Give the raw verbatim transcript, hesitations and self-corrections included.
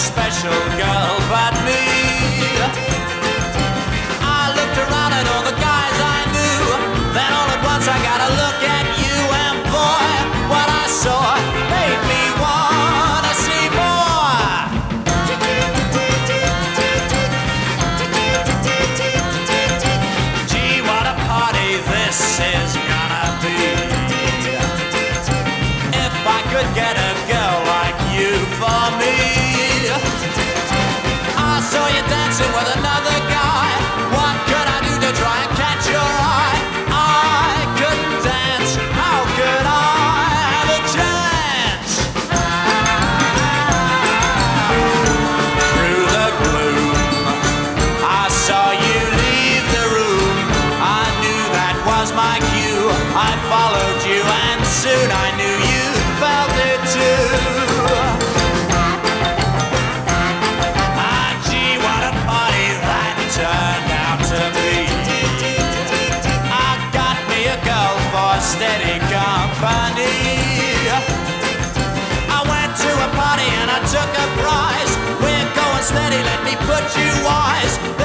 special girl but me. I looked around at all the guys I knew, then all at once I got a look at you, and boy, what I saw made me wanna see more. Gee, what a party this is gonna be. If I could get a girl like you for me. I saw you dancing with another guy. What could I do to try and catch your eye? I couldn't dance. How could I have a chance? Through the gloom, I saw you leave the room. I knew that was my cue. I followed you and soon I knew you felt it too. Turned out to be. I got me a girl for steady company. I went to a party and I took a prize. We're going steady, let me put you wise.